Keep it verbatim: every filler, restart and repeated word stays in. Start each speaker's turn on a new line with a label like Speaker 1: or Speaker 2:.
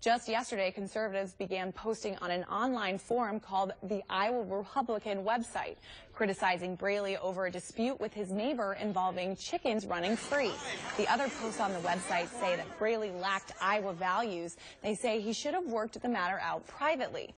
Speaker 1: Just yesterday, conservatives began posting on an online forum called the Iowa Republican website, criticizing Braley over a dispute with his neighbor involving chickens running free. The other posts on the website say that Braley lacked Iowa values. They say he should have worked the matter out privately.